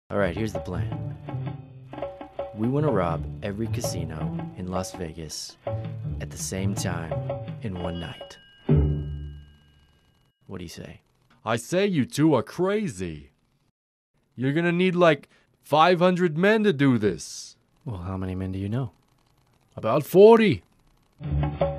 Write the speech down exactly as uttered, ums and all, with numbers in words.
Alright, here's the plan. We want to rob every casino in Las Vegas at the same time in one night. What do you say? I say you two are crazy. You're gonna need like five hundred men to do this. Well, how many men do you know? About forty.